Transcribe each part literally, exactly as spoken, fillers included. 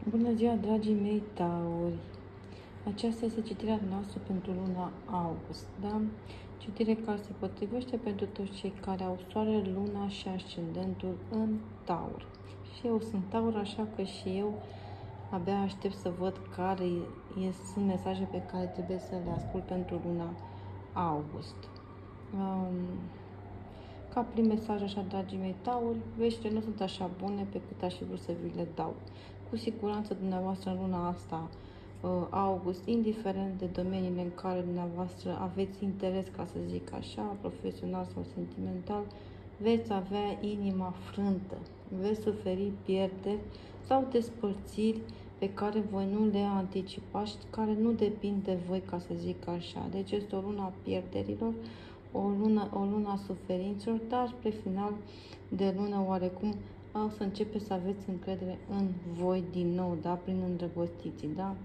Bună ziua, dragii mei tauri! Aceasta este citirea noastră pentru luna august, da? Citire care se potrivește pentru toți cei care au soarele, luna și ascendentul în taur. Și eu sunt taur, așa că și eu abia aștept să văd care sunt mesaje pe care trebuie să le ascult pentru luna august. Um, Ca prim mesaj, așa, dragii mei tauri, veștile nu sunt așa bune pe cât aș fi vrut să vi le dau. Cu siguranță dumneavoastră în luna asta, august, indiferent de domeniile în care dumneavoastră aveți interes, ca să zic așa, profesional sau sentimental, veți avea inima frântă, veți suferi pierderi sau despărțiri pe care voi nu le anticipați, care nu depind de voi, ca să zic așa. Deci este o lună a pierderilor, o lună, o lună a suferințelor, dar spre final de lună oarecum o să începeți să aveți încredere în voi din nou, da? Prin îndrăgostiții, da?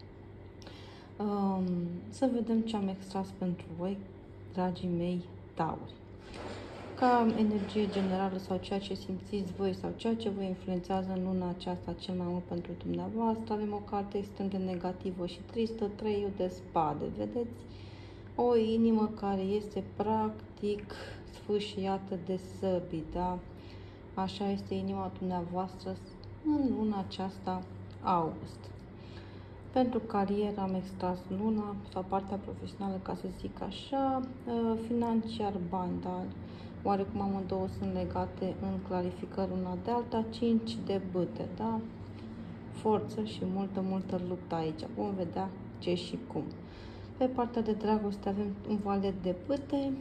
Um, să vedem ce am extras pentru voi, dragii mei tauri. Ca energie generală sau ceea ce simțiți voi sau ceea ce vă influențează în luna aceasta cel mai mult pentru dumneavoastră, avem o carte extrem de negativă și tristă, treiul de spade, vedeți? O inimă care este practic sfâșiată de săbii, da? Așa este inima dumneavoastră în luna aceasta august. Pentru carieră am extras luna sau partea profesională, ca să zic așa, financiar, bani, dar oarecum amândouă sunt legate în clarificări una de alta, cinci de bâte, da? Forță și multă, multă luptă aici. Vom vedea ce și cum. Pe partea de dragoste avem un valet de bâte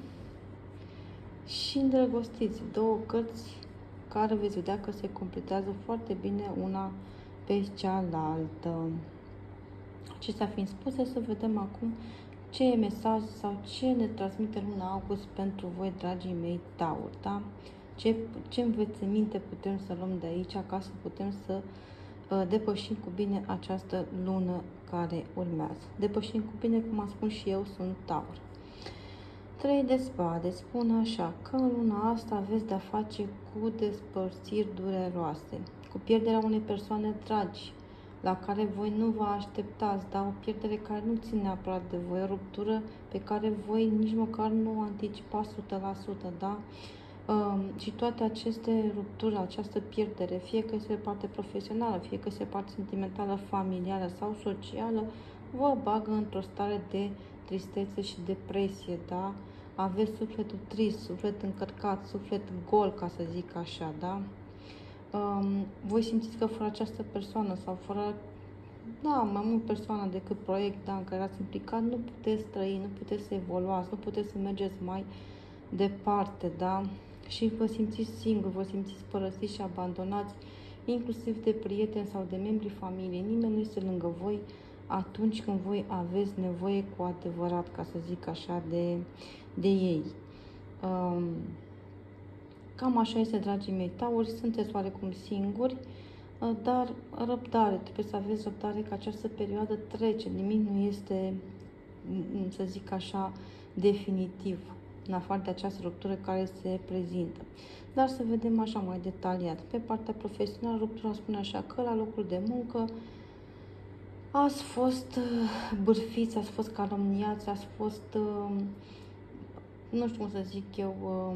și îndrăgostiți, două cărți care veți vedea că se completează foarte bine una pe cealaltă. Acestea fiind spuse, să vedem acum ce e mesaj sau ce ne transmite luna august pentru voi, dragii mei tauri, da? Ce, ce învățăminte putem să luăm de aici ca să putem să uh, depășim cu bine această lună care urmează. Depășim cu bine, cum am spus și eu, sunt taur. Trei de spade spun așa, că în luna asta aveți de-a face cu despărțiri dureroase, cu pierderea unei persoane dragi, la care voi nu vă așteptați, dar o pierdere care nu ține neapărat de voi, o ruptură pe care voi nici măcar nu anticipați o sută la sută, da? Um, și toate aceste rupturi, această pierdere, fie că este parte profesională, fie că este parte sentimentală, familială sau socială, vă bagă într-o stare de tristețe și depresie, da? Aveți sufletul trist, suflet încărcat, suflet gol, ca să zic așa, da? Um, voi simțiți că fără această persoană sau fără, da, mai mult persoană decât proiect, da, în care ați implicat, nu puteți trăi, nu puteți să evoluați, nu puteți să mergeți mai departe, da? Și vă simțiți singuri, vă simțiți părăsiți și abandonați, inclusiv de prieteni sau de membrii familiei. Nimeni nu este lângă voi atunci când voi aveți nevoie cu adevărat, ca să zic așa, de, de ei. Um, Cam așa este, dragii mei tauri, sunteți oarecum singuri, dar răbdare, trebuie să aveți răbdare că această perioadă trece, nimic nu este, să zic așa, definitiv, în afară de această ruptură care se prezintă. Dar să vedem așa mai detaliat. Pe partea profesională, ruptura spune așa că la locul de muncă ați fost bârfiți, ați fost calomniați, ați fost, nu știu cum să zic eu,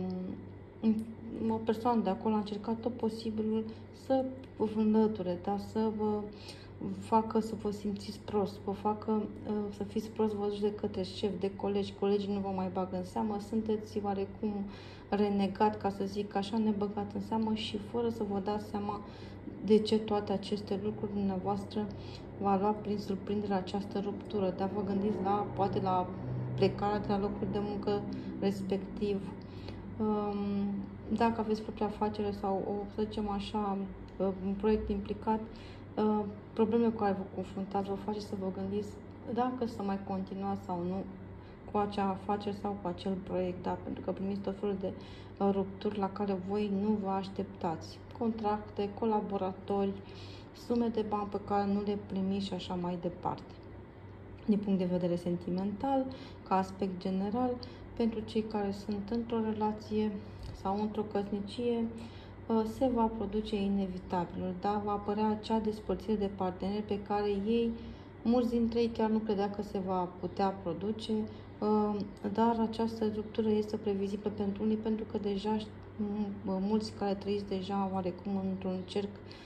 o persoană de acolo a încercat tot posibilul să vă înlăture, da? Să vă facă să vă simțiți prost, să vă facă să fiți prost văzuți de către șef, de colegi, colegii nu vă mai bagă în seamă, sunteți oarecum renegat, ca să zic așa, nebăgat în seamă și fără să vă dați seama de ce toate aceste lucruri dumneavoastră v-a luat prin surprindere această ruptură, dar vă gândiți la, poate la plecarea de la locul de muncă respectiv, dacă aveți propria afacere sau, o, să zicem așa, un proiect implicat, problemele cu care vă confruntați vă face să vă gândiți dacă să mai continuați sau nu cu acea afacere sau cu acel proiect, da? Pentru că primiți tot felul de rupturi la care voi nu vă așteptați. Contracte, colaboratori, sume de bani pe care nu le primiți și așa mai departe. Din punct de vedere sentimental, ca aspect general, pentru cei care sunt într-o relație sau într-o căsnicie, se va produce inevitabil, da? Va apărea acea despărțire de parteneri pe care ei, mulți dintre ei chiar nu credea că se va putea produce, dar această ruptură este previzibilă pentru unii, pentru că deja mulți care trăiți deja oarecum într-un cerc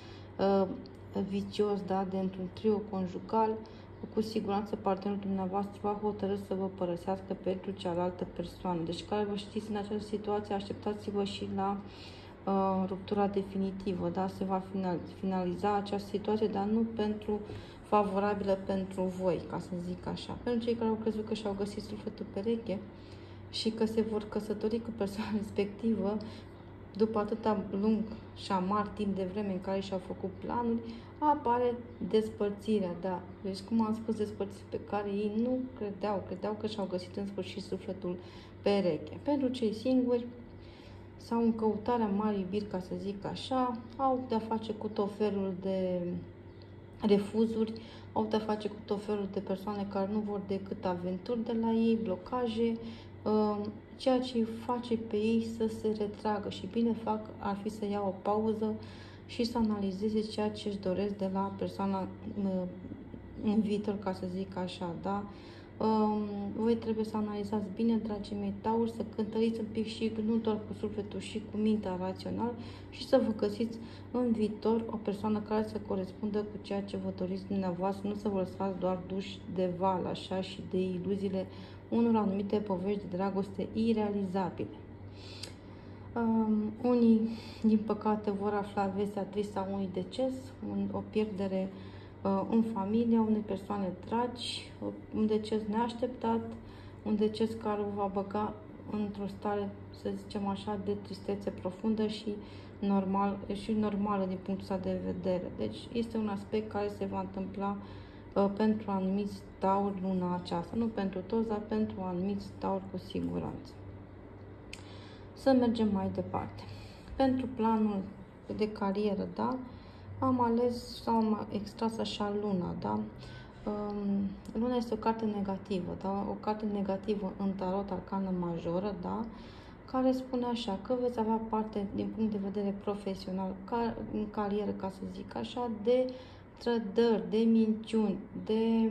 vicios, da? De într-un trio conjugal, cu siguranță partenerul dumneavoastră va hotărâ să vă părăsească pentru cealaltă persoană. Deci, care vă știți în această situație, așteptați-vă și la uh, ruptura definitivă, da? Se va final, finaliza această situație, dar nu pentru favorabilă pentru voi, ca să zic așa. Pentru cei care au crezut că și-au găsit sufletul pereche și că se vor căsători cu persoana respectivă, după atâta lung și amar timp de vreme în care și-au făcut planuri, apare despărțirea, da. Deci, cum am spus, despărțirea pe care ei nu credeau, credeau că și-au găsit în sfârșit sufletul pereche. Pentru cei singuri sau în căutarea marii iubiri, ca să zic așa, au de-a face cu tot felul de refuzuri, au de-a face cu tot felul de persoane care nu vor decât aventuri de la ei, blocaje, ceea ce îi face pe ei să se retragă și bine fac ar fi să ia o pauză și să analizeze ceea ce își doresc de la persoana în viitor, ca să zic așa, da? Voi trebuie să analizați bine, dragii mei tauri, să cântăriți un pic și nu doar cu sufletul, și cu mintea rațional și să vă găsiți în viitor o persoană care să corespundă cu ceea ce vă doriți dumneavoastră, nu să vă lăsați doar duși de val, așa, și de iluziile unor anumite povești de dragoste irealizabile. Um, unii, din păcate, vor afla vestea tristă a unui deces, un, o pierdere uh, în familie, unei persoane dragi, un deces neașteptat, un deces care vă va băga într-o stare, să zicem așa, de tristețe profundă și normal, și normală din punctul ăsta de vedere. Deci este un aspect care se va întâmpla uh, pentru anumiți tauri luna aceasta. Nu pentru toți, dar pentru anumiți tauri cu siguranță. Să mergem mai departe. Pentru planul de carieră, da, am ales sau am extras așa luna, da. Um, luna este o carte negativă, da, o carte negativă în tarot arcană majoră, da, care spune așa, că veți avea parte din punct de vedere profesional, ca, în carieră, ca să zic așa, de trădări, de minciuni, de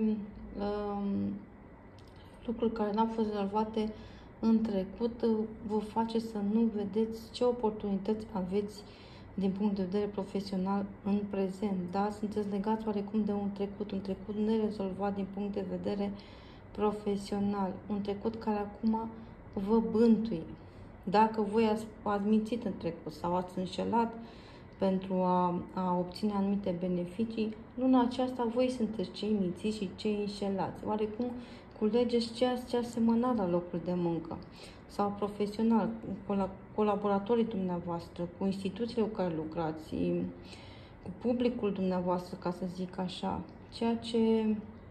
um, lucruri care n-au fost rezolvate în trecut, vă face să nu vedeți ce oportunități aveți din punct de vedere profesional în prezent, da? Sunteți legați oarecum de un trecut, un trecut nerezolvat din punct de vedere profesional, un trecut care acum vă bântuie. Dacă voi ați, ați mințit în trecut sau ați înșelat pentru a, a obține anumite beneficii, luna aceasta voi sunteți cei mințiți și cei înșelați. Oarecum culegeți ceea ce ați semănat la locul de muncă sau profesional, cu colaboratorii dumneavoastră, cu instituțiile cu care lucrați, cu publicul dumneavoastră, ca să zic așa. Ceea ce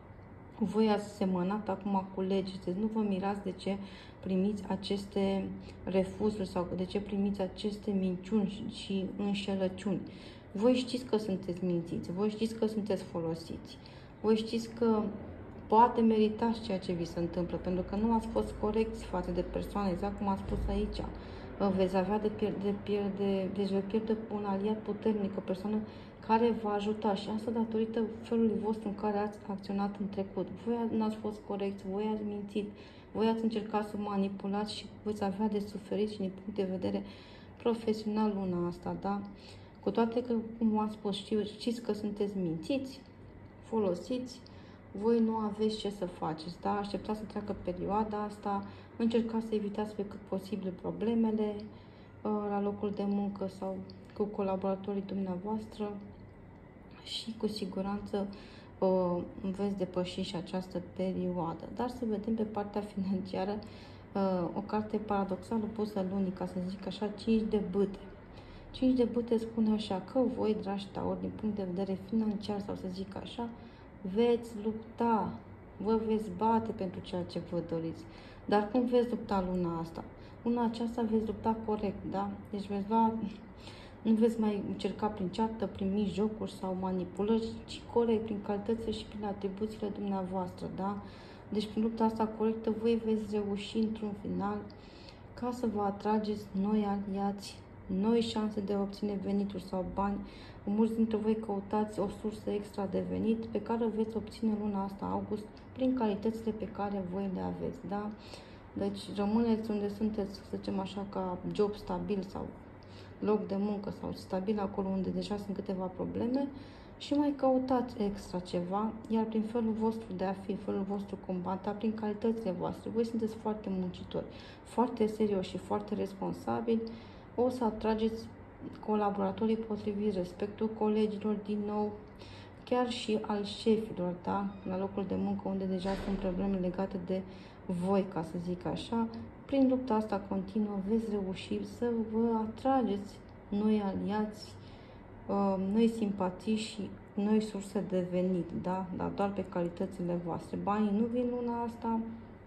voi ați semănat, acum culegeți. Nu vă mirați de ce primiți aceste refuzuri sau de ce primiți aceste minciuni și înșelăciuni. Voi știți că sunteți mințiți, voi știți că sunteți folosiți, voi știți că poate meritați ceea ce vi se întâmplă, pentru că nu ați fost corecți față de persoane, exact cum am spus aici. Veți avea de pierde, pierde, deci veți pierde un aliat puternic, o persoană care va ajuta și asta datorită felului vostru în care ați acționat în trecut. Voi nu ați fost corecți, voi ați mințit, voi ați încercat să manipulați și veți avea de suferit și din punct de vedere profesional luna asta, da? Cu toate că, cum am spus, știu, știți că sunteți mințiți, folosiți, voi nu aveți ce să faceți, da? Așteptați să treacă perioada asta, încercați să evitați pe cât posibil problemele uh, la locul de muncă sau cu colaboratorii dumneavoastră și cu siguranță uh, veți depăși și această perioadă. Dar să vedem pe partea financiară uh, o carte paradoxală pusă lunii, ca să zic așa, cinci de bâte. cinci de bâte spune așa, că voi, dragi tauri, din punct de vedere financiar sau să zic așa, veți lupta, vă veți bate pentru ceea ce vă doriți. Dar cum veți lupta luna asta? Luna aceasta veți lupta corect, da? Deci veți lua, nu veți mai încerca prin ceartă, prin mijlocuri sau manipulări, ci corect, prin calitățile și prin atribuțiile dumneavoastră, da? Deci prin lupta asta corectă voi veți reuși într-un final ca să vă atrageți noi aliați noi șanse de a obține venituri sau bani. Mulți dintre voi căutați o sursă extra de venit pe care o veți obține luna asta, august, prin calitățile pe care voi le aveți, da? Deci rămâneți unde sunteți, să zicem așa, ca job stabil sau loc de muncă sau stabil acolo unde deja sunt câteva probleme și mai căutați extra ceva, iar prin felul vostru de a fi, felul vostru combata, prin calitățile voastre, voi sunteți foarte muncitori, foarte serioși și foarte responsabili, o să atrageți colaboratorii potriviți, respectul colegilor din nou, chiar și al șefilor, da? La locul de muncă unde deja sunt probleme legate de voi, ca să zic așa. Prin lupta asta continuă veți reuși să vă atrageți noi aliați, noi simpatii și noi surse de venit, da? Dar doar pe calitățile voastre. Banii nu vin luna asta,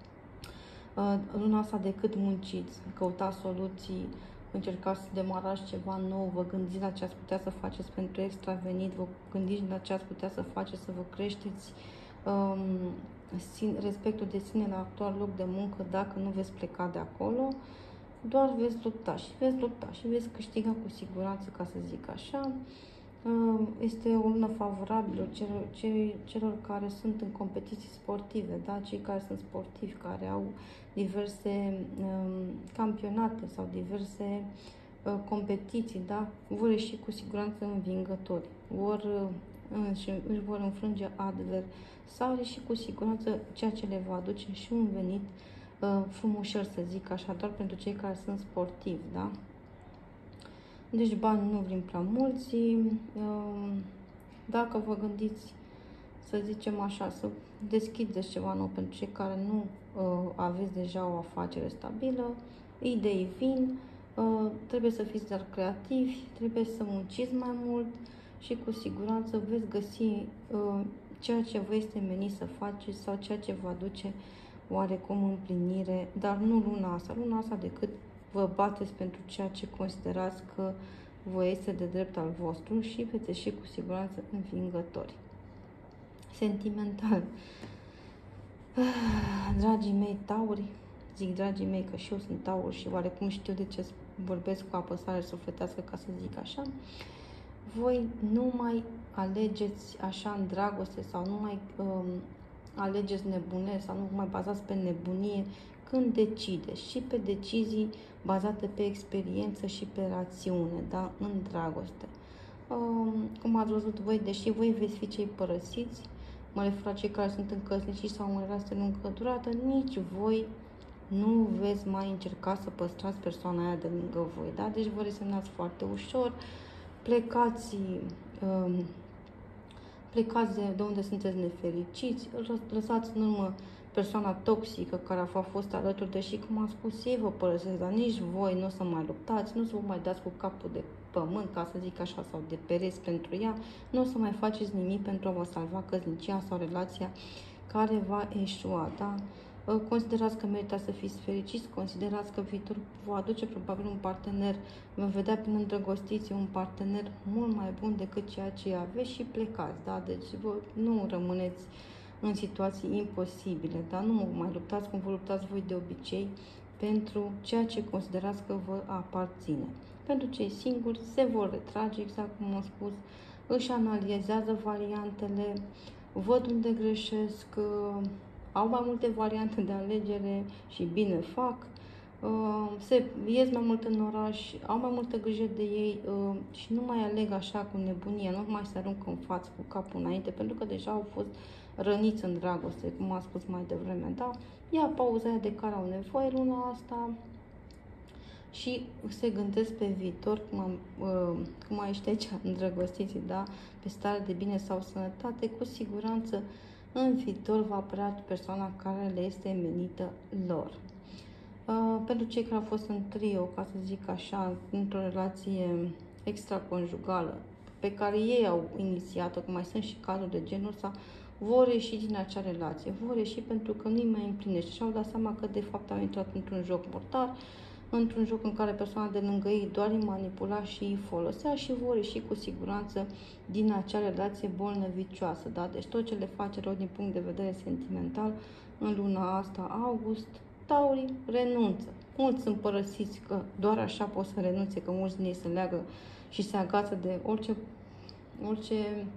luna asta decât munciți, căutați soluții, încercați să demarați ceva nou, vă gândiți la ce ați putea să faceți pentru extra venit, vă gândiți la ce ați putea să faceți să vă creșteți um, respectul de sine la actual loc de muncă dacă nu veți pleca de acolo. Doar veți lupta și veți lupta și veți câștiga cu siguranță, ca să zic așa. Este o lună favorabilă celor, celor care sunt în competiții sportive, da? Cei care sunt sportivi, care au diverse um, campionate sau diverse uh, competiții, da? Vor ieși cu siguranță învingători, vor, uh, și își vor înfrânge adversari și cu siguranță ceea ce le va aduce și un venit uh, frumușel, să zic așa, doar pentru cei care sunt sportivi, da? Deci bani nu vin prea mulți. Dacă vă gândiți, să zicem așa, să deschideți ceva nou pentru cei care nu aveți deja o afacere stabilă, idei vin, trebuie să fiți dar creativi, trebuie să munciți mai mult și cu siguranță veți găsi ceea ce vă este menit să faceți sau ceea ce vă aduce oarecum împlinire, dar nu luna asta, luna asta decât vă bateți pentru ceea ce considerați că vă este de drept al vostru și veți ieși cu siguranță învingători. Sentimental. Dragii mei tauri, zic dragii mei că și eu sunt taur și oarecum știu de ce vorbesc cu apăsare sufletească, ca să zic așa, voi nu mai alegeți așa în dragoste sau nu mai um, alegeți nebune sau nu mai bazați pe nebunie când decideți și pe decizii bazate pe experiență și pe rațiune, da? În dragoste. Um, cum ați văzut voi, deși voi veți fi cei părăsiți, mă refer la cei care sunt încăsnici sau în relație lungă durată, nici voi nu veți mai încerca să păstrați persoana aia de lângă voi, da? Deci vă resemnați foarte ușor, plecați, um, plecați de unde sunteți nefericiți, lăsați în urmă persoana toxică care a fost alături, deși, cum am spus, ei vă părăsesc, dar nici voi nu o să mai luptați, nu o să vă mai dați cu capul de pământ, ca să zic așa, sau de pereți pentru ea, nu o să mai faceți nimic pentru a vă salva căsnicia sau relația care va eșua, da? Considerați că merită să fiți fericiți, considerați că viitorul vă aduce probabil un partener, vă vedea prin îndrăgostiți, un partener mult mai bun decât ceea ce aveți și plecați, da? Deci vă, nu rămâneți în situații imposibile, dar nu mai luptați cum vă luptați voi de obicei pentru ceea ce considerați că vă aparține. Pentru cei singuri se vor retrage, exact cum am spus, își analizează variantele, văd unde greșesc, au mai multe variante de alegere și bine fac, se ies mai mult în oraș, au mai multă grijă de ei și nu mai aleg așa cu nebunie, nu mai se aruncă în față cu capul înainte, pentru că deja au fost răniți în dragoste, cum am spus mai devreme, da? Ia pauza aia de care au nevoie luna asta și se gândesc pe viitor, cum, am, cum ai ști aici, îndrăgostiții, da? Pe stare de bine sau sănătate, cu siguranță în viitor va apărea persoana care le este menită lor. Uh, pentru cei care au fost în trio, ca să zic așa, într-o relație extraconjugală, pe care ei au inițiat-o, că mai sunt și cazuri de genul ăsta, vor ieși din acea relație, vor ieși pentru că nu-i mai împlinește și au dat seama că de fapt au intrat într-un joc mortar, într-un joc în care persoana de lângă ei doar îi manipula și îi folosea și vor ieși cu siguranță din acea relație bolnăvicioasă, da? Deci tot ce le face rău din punct de vedere sentimental în luna asta, august, taurii renunță. Mulți sunt părăsiți, că doar așa pot să renunțe, că mulți din ei se leagă și se agață de orice, orice,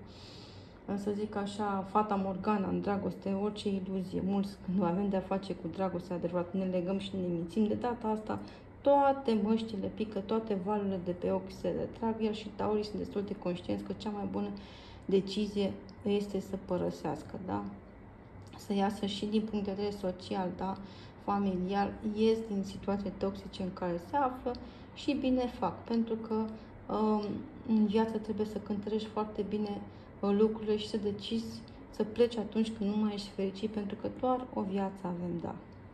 să zic așa, fata Morgana în dragoste, orice iluzie. Mulți, când nu avem de-a face cu dragoste adevărat, ne legăm și ne mințim. De data asta, toate măștile pică, toate valurile de pe ochi se retrag, iar și taurii sunt destul de conștienți că cea mai bună decizie este să părăsească, da? Să iasă și din punct de vedere social, da? Familial, ies din situații toxice în care se află și bine fac, pentru că um, în viață trebuie să cântărești foarte bine uh, lucrurile și să decizi să pleci atunci când nu mai ești fericit, pentru că doar o viață avem, da.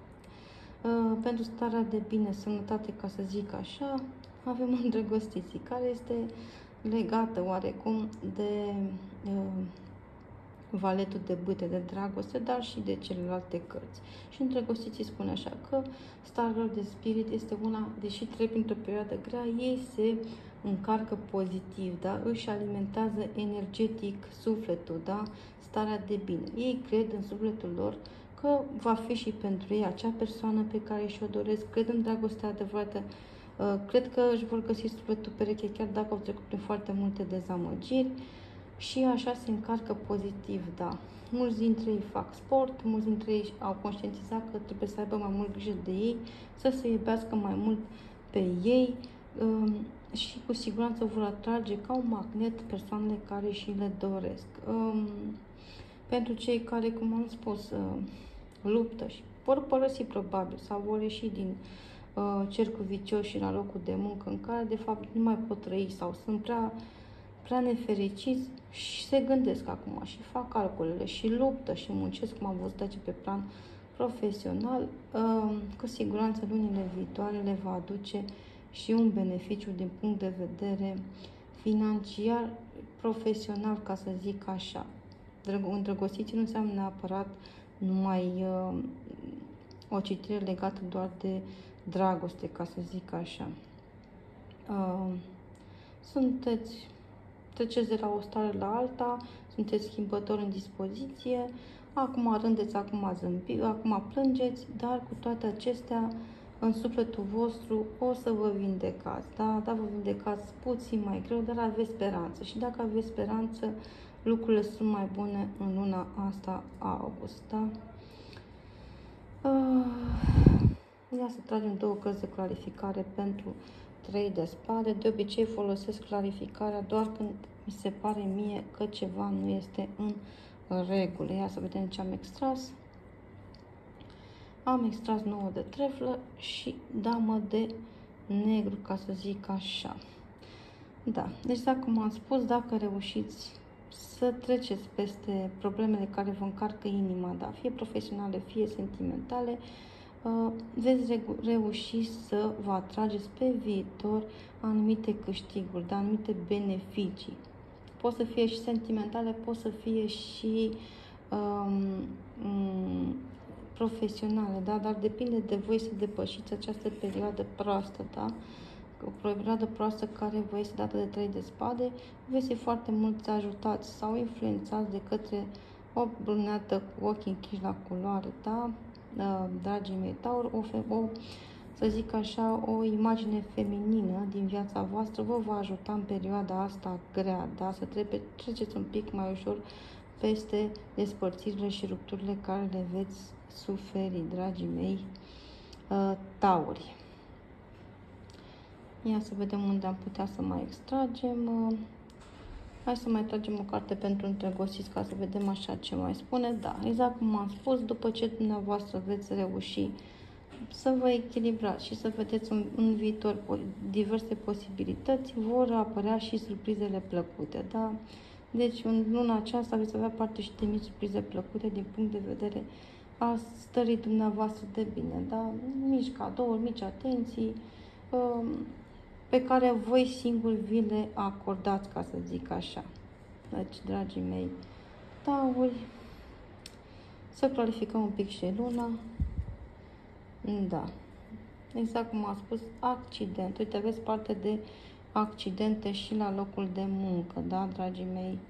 Uh, pentru starea de bine, sănătate, ca să zic așa, avem îndrăgostiții, care este legată oarecum de uh, Valetul de bâte, de dragoste, dar și de celelalte cărți. Și îndrăgostiții spune așa că starea lor de spirit este una, deși trec printr-o perioadă grea, ei se încarcă pozitiv, da? Își alimentează energetic sufletul, da? Starea de bine. Ei cred în sufletul lor că va fi și pentru ei acea persoană pe care și-o doresc, cred în dragostea adevărată, cred că își vor găsi sufletul pereche chiar dacă au trecut prin foarte multe dezamăgiri și așa se încarcă pozitiv, da. Mulți dintre ei fac sport, mulți dintre ei au conștientizat că trebuie să aibă mai mult grijă de ei, să se iubească mai mult pe ei și cu siguranță vor atrage ca un magnet persoanele care și le doresc. Pentru cei care, cum am spus, luptă și vor părăsi probabil sau vor ieși din uh, cercul vicios și la locul de muncă în care de fapt nu mai pot trăi sau sunt prea, prea nefericiți și se gândesc acum și fac calculele și luptă și muncesc, cum am văzut aici pe plan profesional, uh, cu siguranță lunile viitoare le va aduce și un beneficiu din punct de vedere financiar, profesional, ca să zic așa. Îndrăgostiți nu înseamnă neapărat numai uh, o citire legată doar de dragoste, ca să zic așa. Uh, sunteți, treceți de la o stare la alta, sunteți schimbători în dispoziție, acum rândeți, acum zâmbiți, acum plângeți, dar cu toate acestea, în sufletul vostru o să vă vindecați, da? Da, vă vindecați puțin mai greu, dar aveți speranță. Și dacă aveți speranță, lucrurile sunt mai bune în luna asta, august, da? Uh, ia să tragem două cărți de clarificare pentru trei de spade. De obicei folosesc clarificarea doar când mi se pare mie că ceva nu este în regulă. Ia să vedem ce am extras. Am extras nouă de treflă și damă de negru, ca să zic așa. Da, deci dacă cum am spus, dacă reușiți să treceți peste problemele care vă încarcă inima, da, fie profesionale, fie sentimentale, uh, veți reuși să vă atrageți pe viitor anumite câștiguri, da, anumite beneficii. Pot să fie și sentimentale, pot să fie și um, um, profesionale, da, dar depinde de voi să depășiți această perioadă proastă, da, o perioadă proastă care vă este dată de trei de spade, veți fi foarte mult ajutați sau influențați de către o brunetă cu ochii închiși la culoare, da, dragii mei taur, o, o, să zic așa, o imagine feminină din viața voastră vă va ajuta în perioada asta grea, da, să trebuie, treceți un pic mai ușor peste despărțirile și rupturile care le veți suferi, dragii mei tauri. Ia să vedem unde am putea să mai extragem. Hai să mai tragem o carte pentru îndrăgostiți ca să vedem așa ce mai spune. Da, exact cum am spus, după ce dumneavoastră veți reuși să vă echilibrați și să vedeți în, în viitor diverse posibilități, vor apărea și surprizele plăcute, da? Deci în luna aceasta veți avea parte și de mici surprize plăcute din punct de vedere a stării dumneavoastră de bine, da? Mici cadouri, mici atenții, pe care voi singuri vi le acordați, ca să zic așa. Deci, dragii mei tauri, să clarificăm un pic și luna. Da, exact cum am spus, accident. Uite, aveți parte de accidente și la locul de muncă, da, dragii mei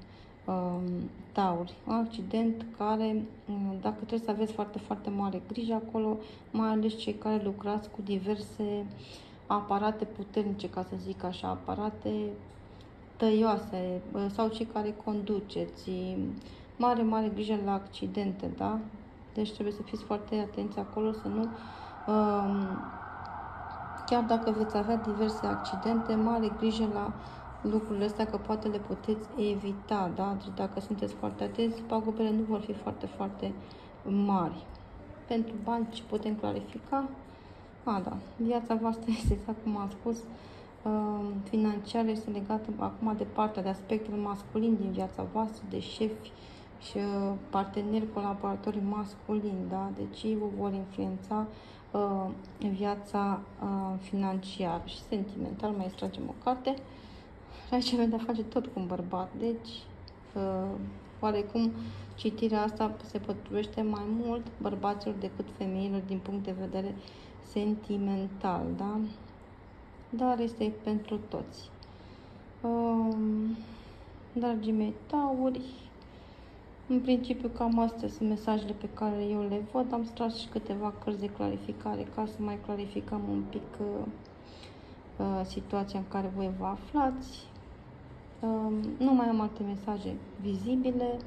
uh, tauri. Un accident care, uh, dacă trebuie să aveți foarte, foarte mare grijă acolo, mai ales cei care lucrați cu diverse aparate puternice, ca să zic așa, aparate tăioase, uh, sau cei care conduceți. Mare, mare grijă la accidente, da? Deci trebuie să fiți foarte atenți acolo, să nu... Uh, chiar dacă veți avea diverse accidente, mare grijă la lucrurile astea, că poate le puteți evita, da? Deci dacă sunteți foarte atenți, pagubele nu vor fi foarte, foarte mari. Pentru bani, ce putem clarifica? A, da, viața voastră este, exact cum am spus, financiară, este legată acum de partea de aspectul masculin din viața voastră, de șefi și parteneri, colaboratori masculini, da? Deci ei vă vor influența uh, viața uh, financiară și sentimental. Mai extragem o carte. Aici avem de-a face tot cu un bărbat, deci uh, oarecum citirea asta se potrivește mai mult bărbaților decât femeilor din punct de vedere sentimental, da? Dar este pentru toți. Uh, dragii mei tauri, în principiu cam astea sunt mesajele pe care eu le văd. Am tras și câteva cărți de clarificare ca să mai clarificăm un pic uh, uh, situația în care voi vă aflați. Uh, nu mai am alte mesaje vizibile.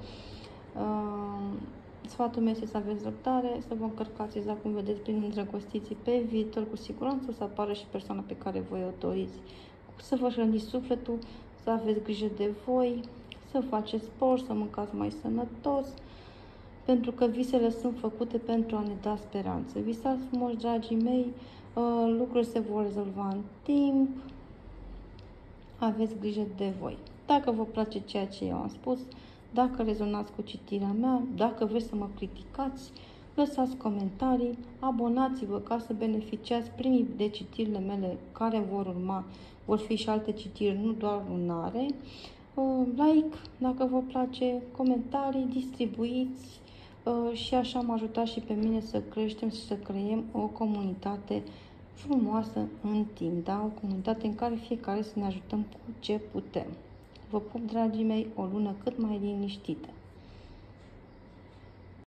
Uh, sfatul meu este să aveți răbdare, să vă încărcați exact cum vedeți prin îndrăgostiții pe viitor, cu siguranță să apară și persoana pe care voi o doriți. Să vă hrăniți sufletul, să aveți grijă de voi, să faceți sport, să mâncați mai sănătos, pentru că visele sunt făcute pentru a ne da speranță. Visați frumos, dragii mei, lucrurile se vor rezolva în timp, aveți grijă de voi. Dacă vă place ceea ce eu am spus, dacă rezonați cu citirea mea, dacă vreți să mă criticați, lăsați comentarii, abonați-vă ca să beneficiați primii de citirile mele care vor urma. Vor fi și alte citiri, nu doar lunare. Like, dacă vă place, comentarii, distribuiți și așa mă ajutați și pe mine să creștem și să creăm o comunitate frumoasă în timp, da? O comunitate în care fiecare să ne ajutăm cu ce putem. Vă pup, dragii mei, o lună cât mai liniștită.